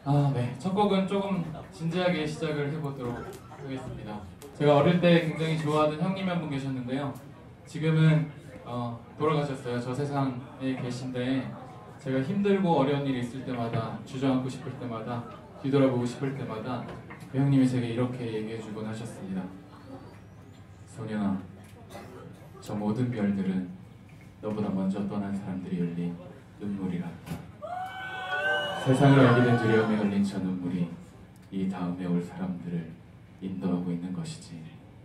네. 첫 곡은 조금 진지하게 시작을 해보도록 하겠습니다. 제가 어릴 때 굉장히 좋아하던 형님이 한 분 계셨는데요. 지금은 돌아가셨어요. 저 세상에 계신데 제가 힘들고 어려운 일이 있을 때마다, 주저앉고 싶을 때마다, 뒤돌아보고 싶을 때마다 그 형님이 제게 이렇게 얘기해주곤 하셨습니다. 소년아, 저 모든 별들은 너보다 먼저 떠난 사람들이 흘린 눈물이란다. 세상을 알게 된 두려움에 흘린 저 눈물이 이 다음에 올 사람들을 인도하고 있는 것이지.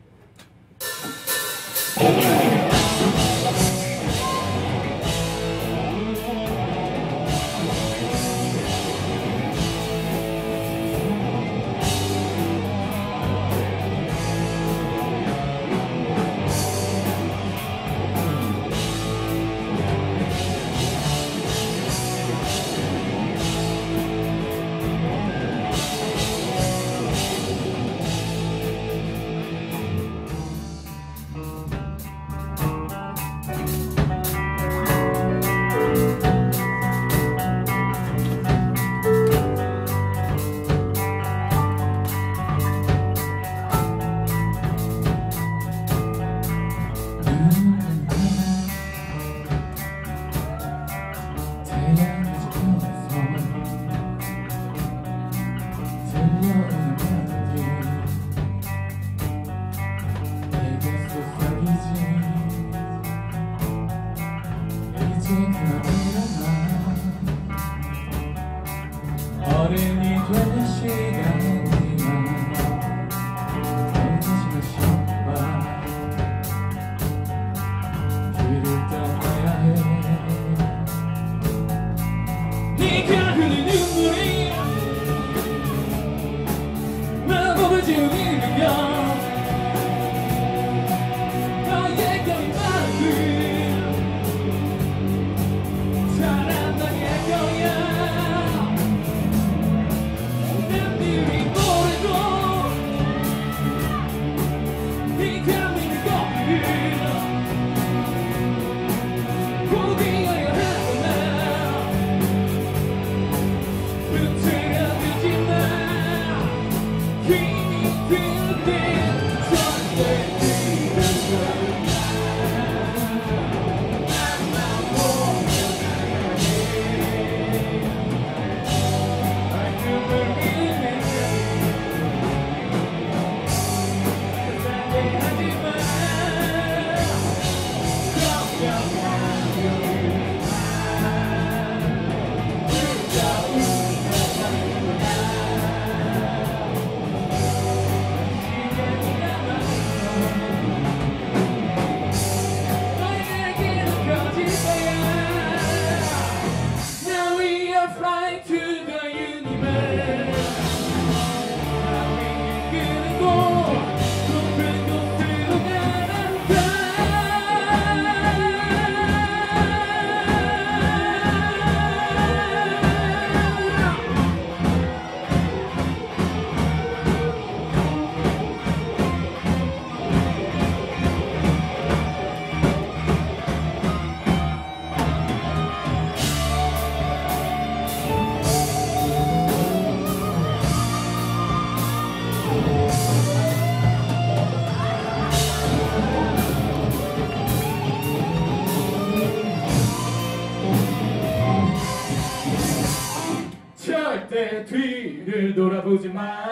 어른이 된 시간이지만 언제시나 쉬어봐. 길을 떠나야 해. 네가 흘린 눈물이 마법을 지우며 너의 곁인 마음을 사랑하게 거야. 절대 뒤를 돌아보지 마.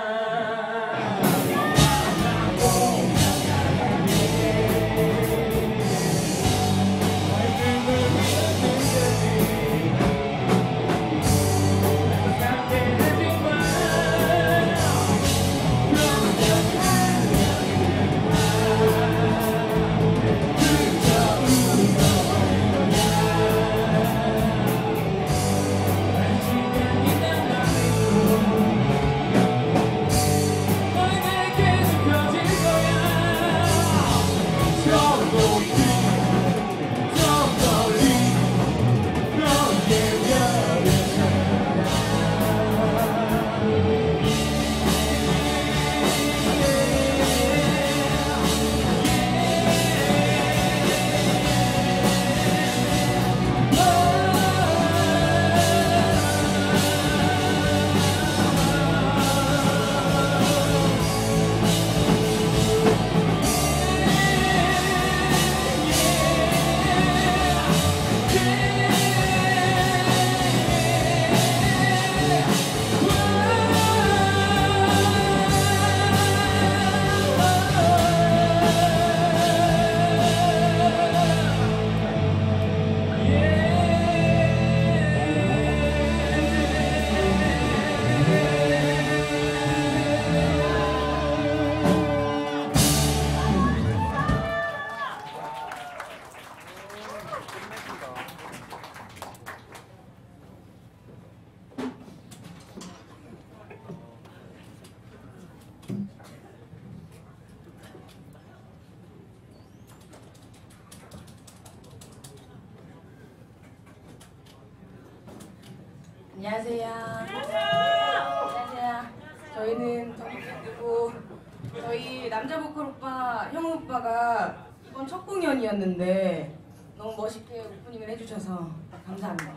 안녕하세요. 안녕하세요. 저희는 덕분이고 저희 남자 보컬 오빠, 형 오빠가 이번 첫 공연이었는데 너무 멋있게 오프닝을 해주셔서 감사합니다.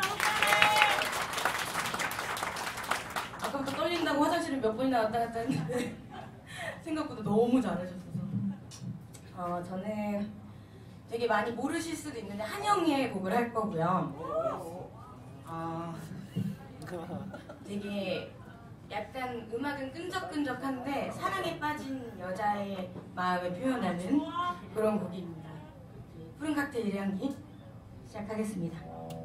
아까부터 떨린다고 화장실을 몇 번이나 왔다 갔다 했는데 생각보다 너무 잘하셨어서 저는 되게 많이 모르실 수도 있는데 한영의 곡을 할 거고요. 되게 약간 음악은 끈적끈적한데 사랑에 빠진 여자의 마음을 표현하는 그런 곡입니다. 푸른 칵테일 향기 시작하겠습니다.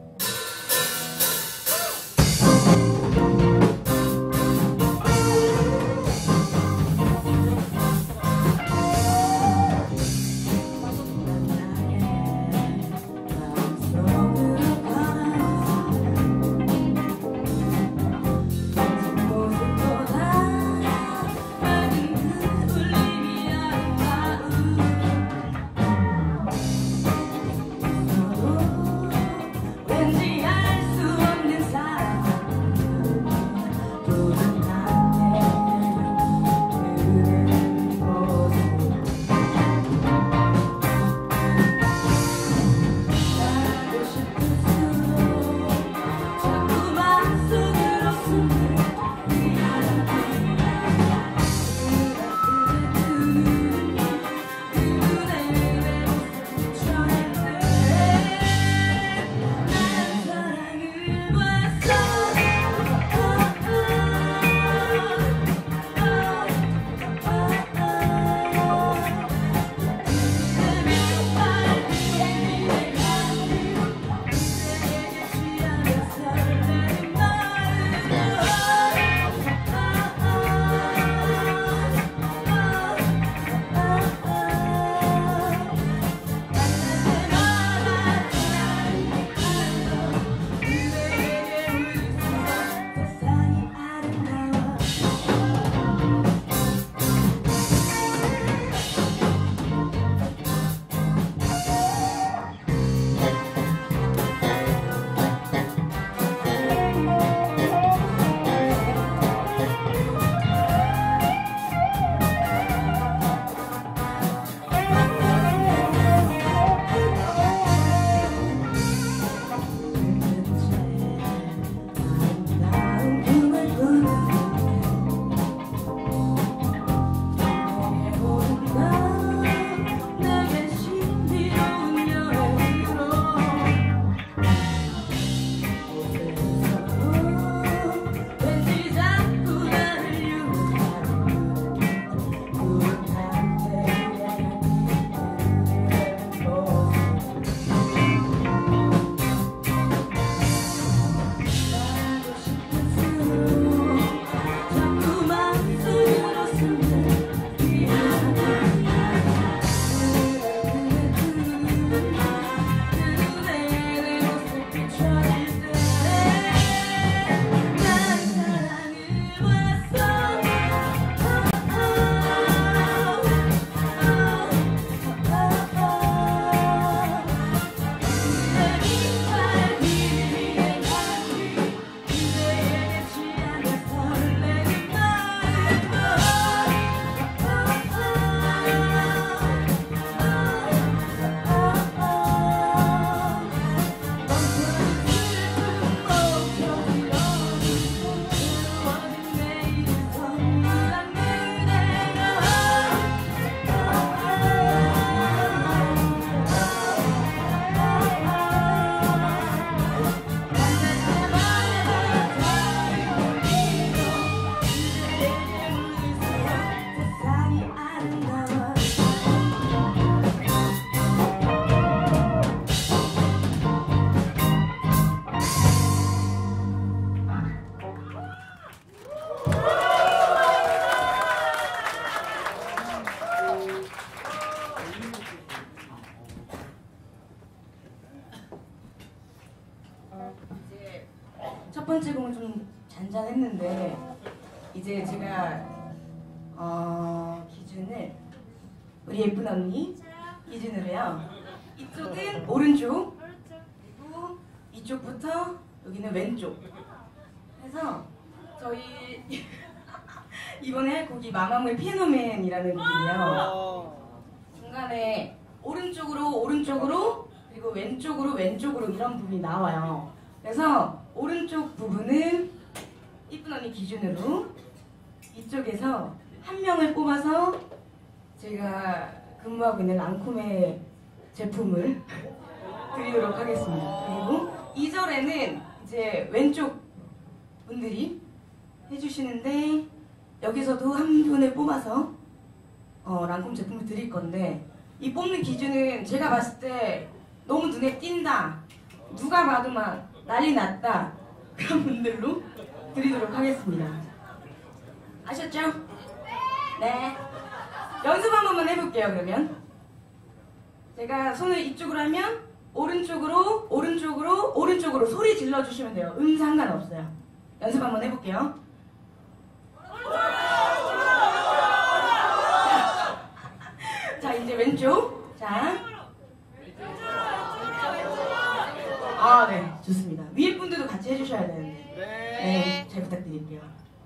첫 번째 곡은 좀 잔잔했는데 이제 제가 기준을 우리 예쁜 언니 기준으로요. 이쪽은 오른쪽, 그리고 이쪽부터 여기는 왼쪽. 그래서 저희 이번에 할 곡이 마마무의 피아노맨이라는 곡이에요. 중간에 오른쪽으로 그리고 왼쪽으로 이런 부분이 나와요. 그래서 오른쪽 부분은 이쁜 언니 기준으로 이쪽에서 한 명을 뽑아서 제가 근무하고 있는 랑콤의 제품을 드리도록 하겠습니다. 그리고 2절에는 이제 왼쪽 분들이 해주시는데 여기서도 한 분을 뽑아서 랑콤 제품을 드릴 건데 이 뽑는 기준은 제가 봤을 때 너무 눈에 띈다, 누가 봐도 막 난리 났다 그런 분들로 드리도록 하겠습니다. 아셨죠? 네. 연습 한 번만 해볼게요. 그러면 제가 손을 이쪽으로 하면 오른쪽으로 소리 질러주시면 돼요. 상관없어요. 연습 한번 해볼게요. 자, 이제 왼쪽. 자. 아, 네. 좋습니다. 위에 분들도 같이 해주셔야 되는데. 네. 잘 부탁드릴게요.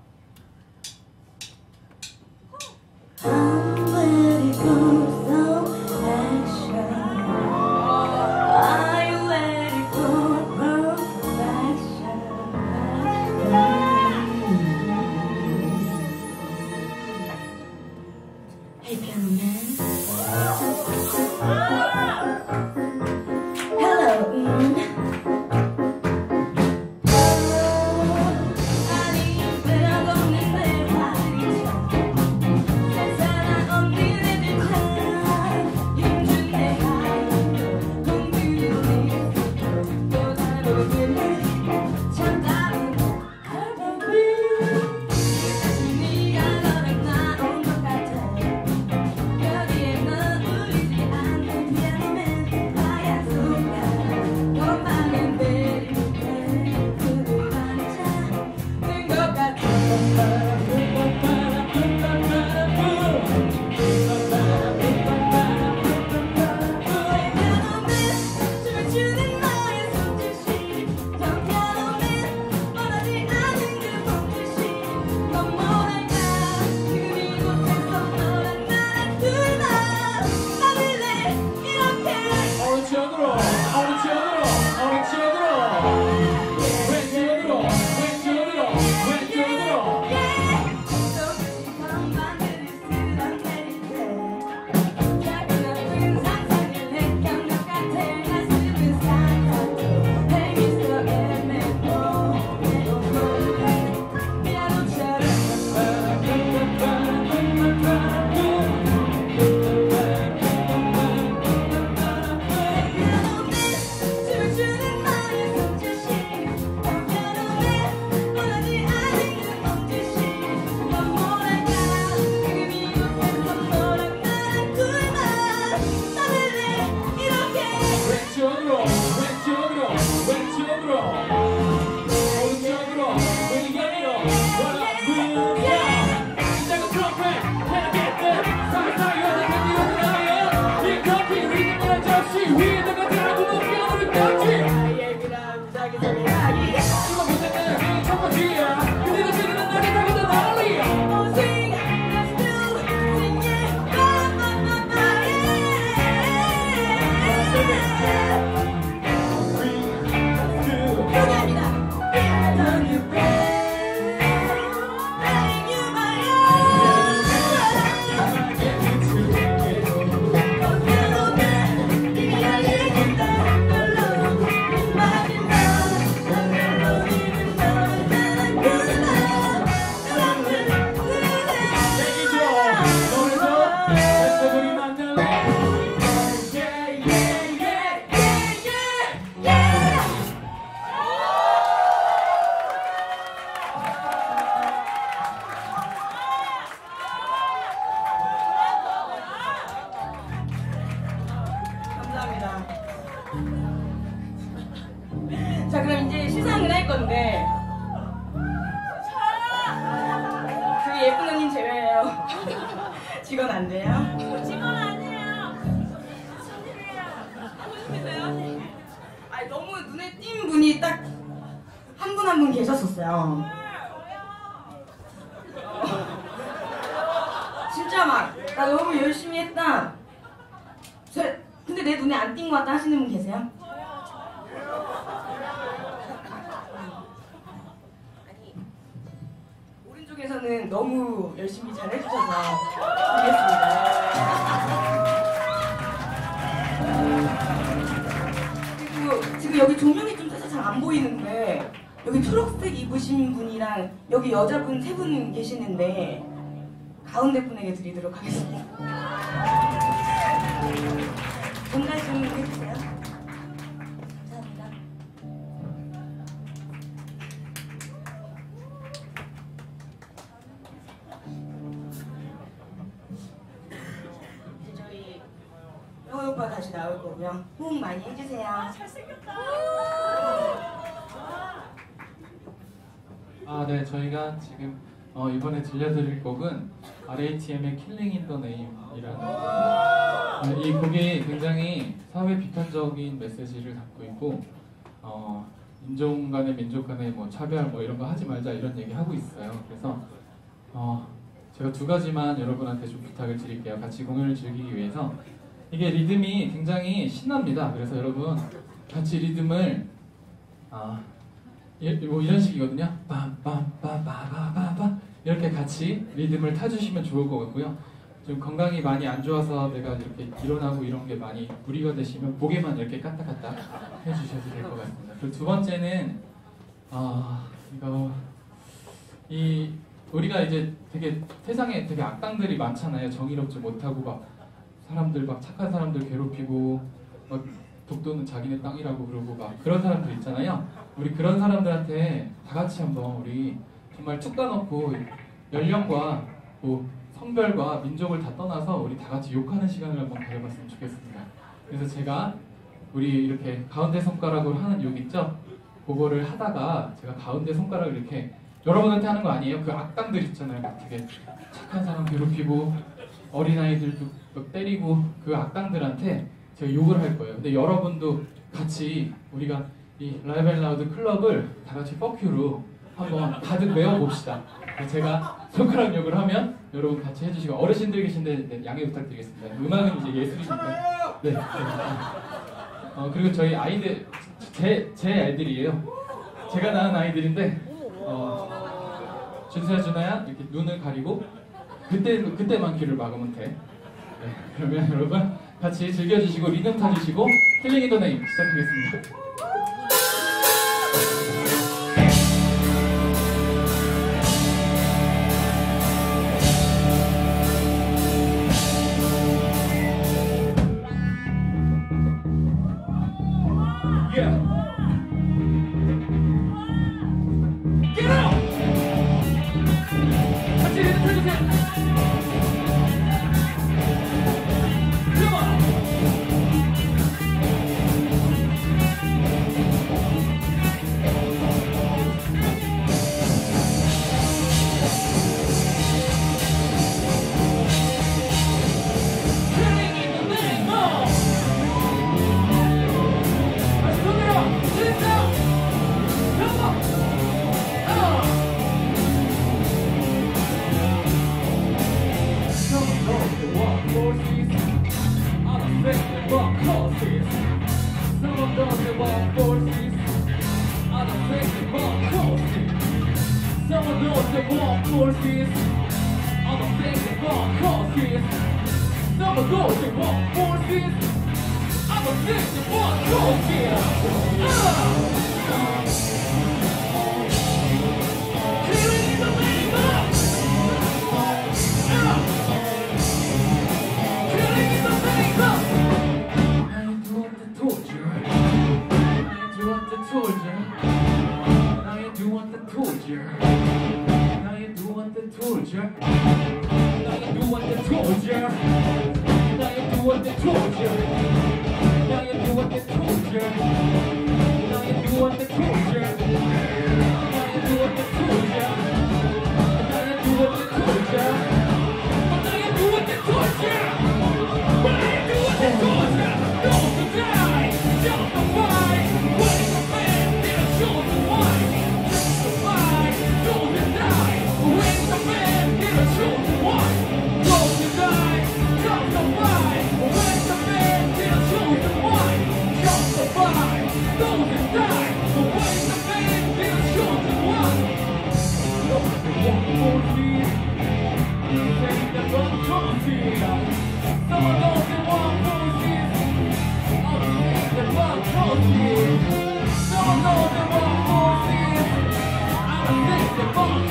Hey, piano man. Hello. 자, 그럼 이제 시상을 할 건데 그 예쁜 언니 제외예요. 직원 안 돼요? 직원 아니에요. 손님이에요. 아니, 너무 눈에 띈 분이 딱 한 분 한 분 계셨었어요. 진짜 막 나 너무 열심히 했다. 근데 내 눈에 안 띈 것 같다 하시는 분 계세요? 아니 오른쪽에서는 너무 열심히 잘 해주셔서 좋겠습니다. 그리고 지금 여기 조명이 좀 사실 잘 안 보이는데 여기 초록색 입으신 분이랑 여기 여자분 3분 계시는데 가운데 분에게 드리도록 하겠습니다. 전달 좀 해주세요. 감사합니다. 이제 저희 영호 오빠 다시 나올 거고요. 호응 많이 해주세요. 네, 저희가 지금 이번에 들려드릴 곡은 RATM의 Killing in the Name이라는 이 곡이 굉장히 사회 비판적인 메시지를 담고 있고 인종 간의 민족 간의 뭐 차별 뭐 이런 거 하지 말자 이런 얘기 하고 있어요. 그래서 제가 2가지만 여러분한테 좀 부탁을 드릴게요. 같이 공연을 즐기기 위해서. 이게 리듬이 굉장히 신납니다. 그래서 여러분 같이 리듬을 뭐 이런 식이거든요. 빰빰빰빰빰빰 이렇게 같이 리듬을 타주시면 좋을 것 같고요. 좀 건강이 많이 안 좋아서 내가 이렇게 일어나고 이런 게 많이 무리가 되시면 목에만 이렇게 까딱까딱 해주셔도 될 것 같습니다. 그리고 2번째는 우리가 이제 되게 세상에 되게 악당들이 많잖아요. 정의롭지 못하고 막 사람들 막 착한 사람들 괴롭히고 막 독도는 자기네 땅이라고 그러고 막 그런 사람들 있잖아요. 우리 그런 사람들한테 다 같이 한번 우리 정말 툭 까놓고 연령과 뭐 성별과 민족을 다 떠나서 우리 다 같이 욕하는 시간을 한번 가져봤으면 좋겠습니다. 그래서 제가 우리 이렇게 가운데 손가락으로 하는 욕 있죠? 그거를 하다가 제가 가운데 손가락을 이렇게 여러분한테 하는 거 아니에요? 그 악당들 있잖아요. 막 되게 착한 사람 괴롭히고 어린아이들도 막 때리고 그 악당들한테 제가 욕을 할 거예요. 근데 여러분도 같이 우리가 이 라이브 앤 라우드 클럽을 다 같이 퍼큐로 한번 가득 메워봅시다. 제가 손가락 욕을 하면 여러분 같이 해주시고 어르신들 계신데 양해 부탁드리겠습니다. 음악은 이제 예술이니까. 네. 그리고 저희 아이들 제 아이들이에요. 제가 낳은 아이들인데 준수야 준아야 이렇게 눈을 가리고 그때만 귀를 막으면 돼. 네, 그러면 여러분 같이 즐겨주시고 리듬 타주시고 킬링 인 더 네임 시작하겠습니다.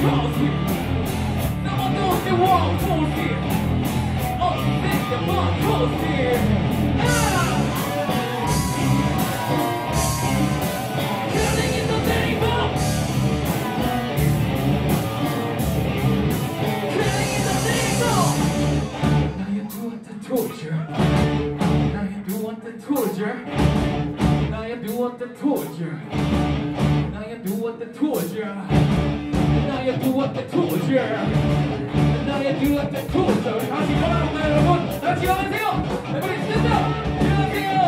cozy. Someone knows they want cozy. Oh, think they want cozy. Killing in the name of. Killing in the name of. Now you do what the torture. Now you do what the torture. Now you do what the torture. Now you do what the torture. Now you do what the torture. Now you do what the torture. 다시 가라고요 여러분. 다시 가세요. everybody stand up. 일어나세요.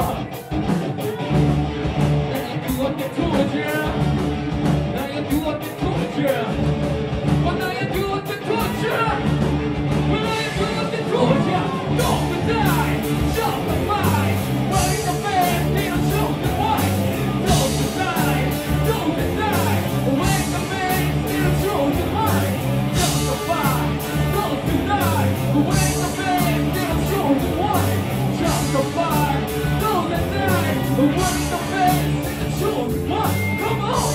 Now you do what the torture. Now you do what the torture. Well, now you do what the torture. Well, now you do what the torture. Don't die. Justify. Running the man. They don't show the white. Don't die. Don't die. Away the man. They don't show the white. Justify. Don't die. Away the man. They don't show the white. Justify. Don't die. Away the man. They don't show the white. Come on.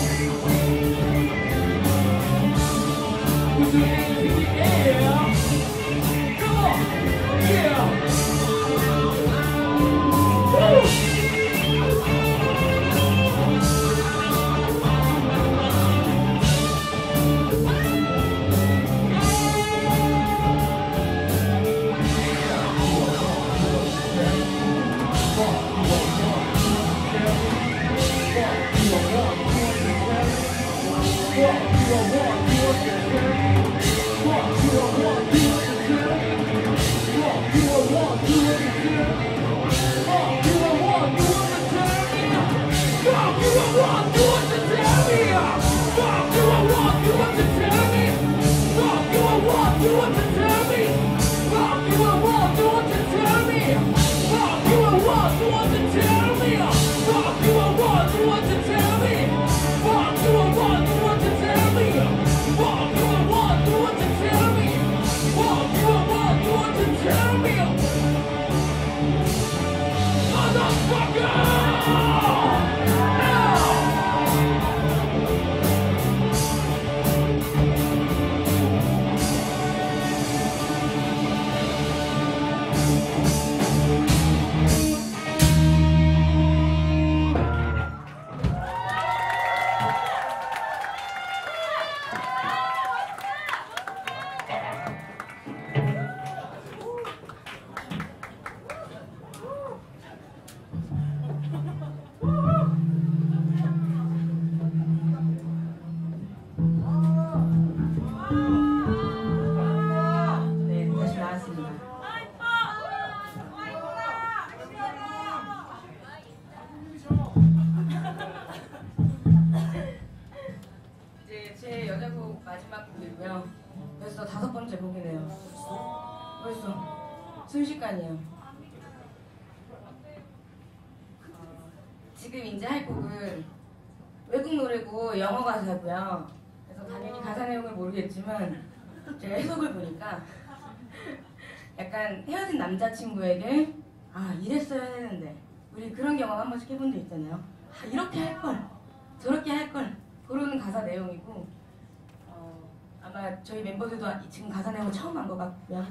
Put your hands in the air. Come on. Yeah. Woo. 네, 다시 나왔습니다. 이제 제 여자곡 마지막 곡이고요. 벌써 5번째 곡이네요. 벌써 순식간이에요. 지금 이제 할 곡은 외국 노래고 영어 가사고요. 그래서 당연히 가사 내용을 모르겠지만 제가 해석을 보니까 약간 헤어진 남자친구에게 아 이랬어야 했는데 우리 그런 경험 한 번씩 해본 적 있잖아요. 아 이렇게 할걸 저렇게 할걸 그런 가사 내용이고 아마 저희 멤버들도 지금 가사 내용 처음 한 것 같고요.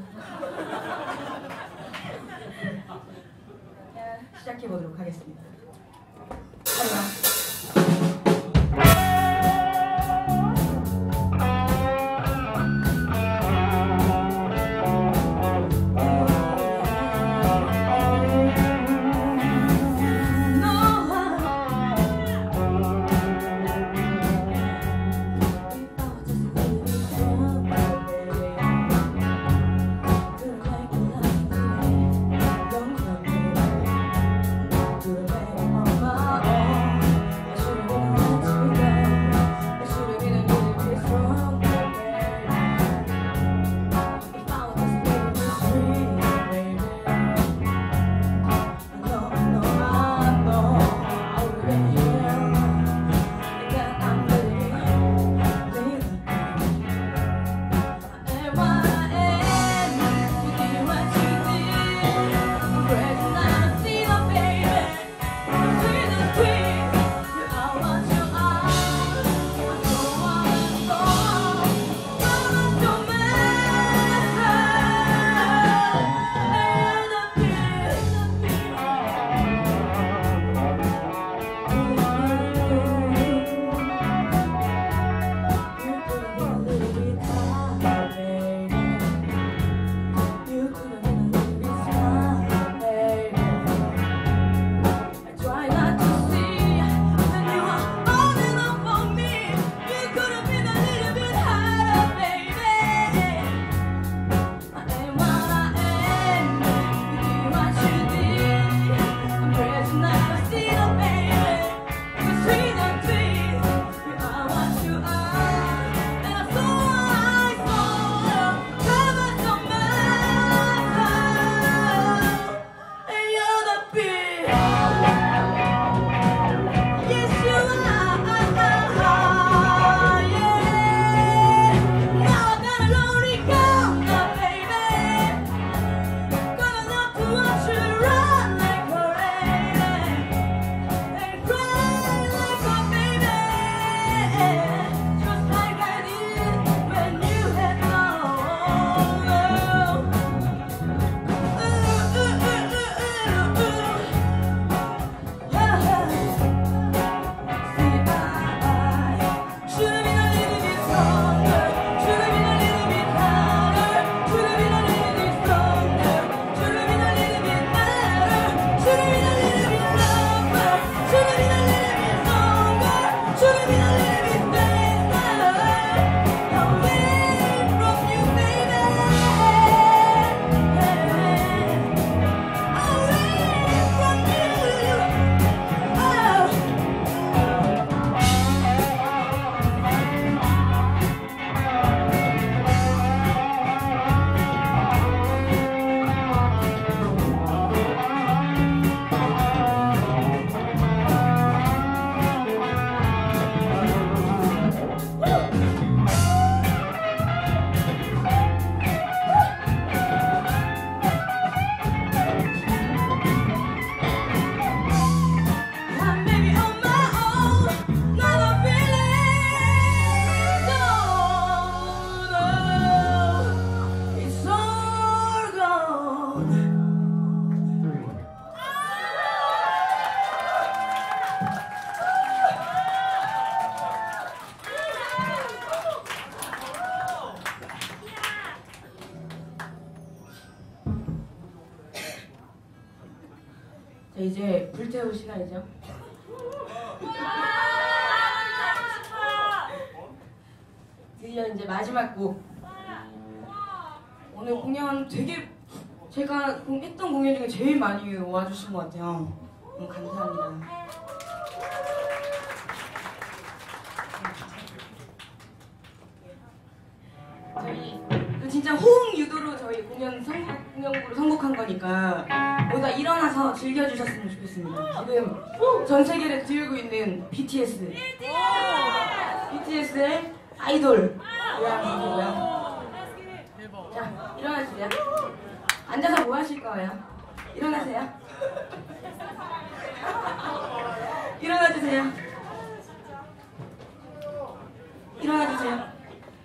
시작해보도록 하겠습니다. 이제 불태울 시간이죠. 드디어 이제 마지막 곡. 오늘 공연 되게 제가 했던 공연 중에 제일 많이 와주신 것 같아요. 너무 감사합니다. 저희 진짜 호응 유도로 저희 공연으로 선곡한 거니까 모두 일어나서 즐겨주셨으면 좋겠습니다. 지금 전 세계를 들고 있는 BTS의 아이돌 모양이고요. 자, 일어나주세요. 앉아서 뭐 하실 거예요? 일어나세요. 일어나주세요. 일어나주세요.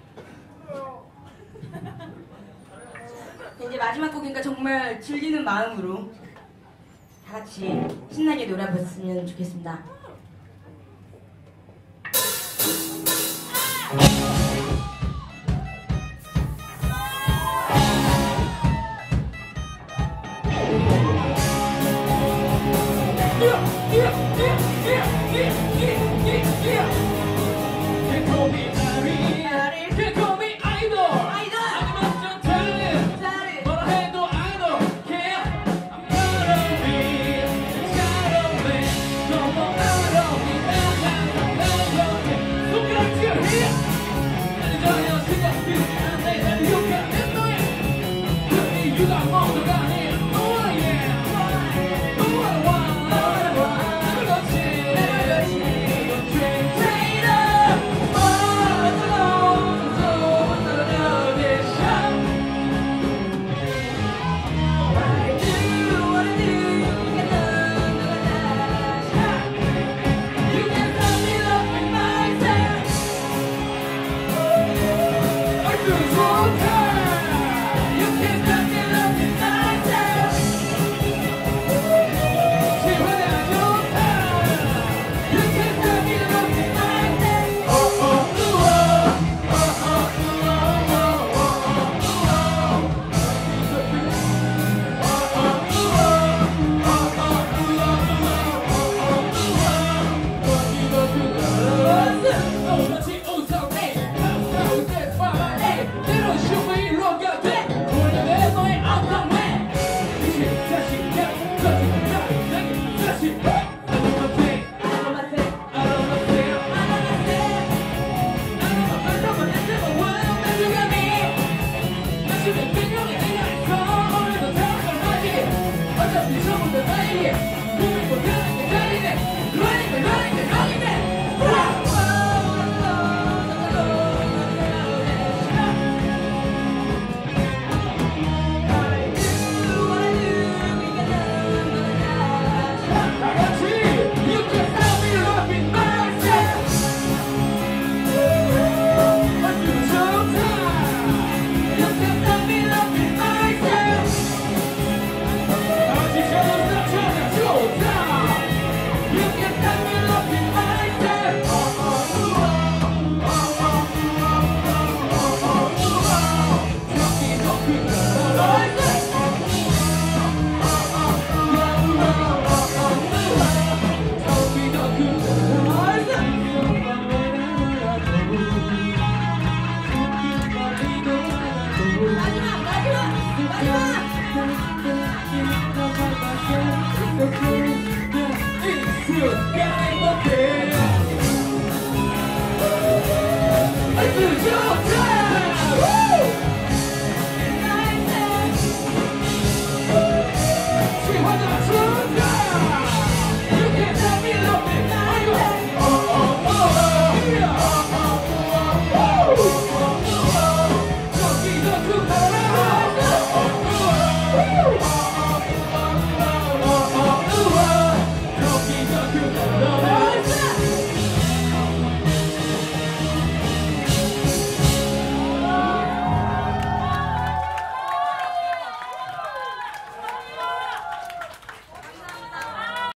이제 마지막 곡이니까 정말 즐기는 마음으로 다 같이 신나게 놀아봤으면 좋겠습니다. 마지막!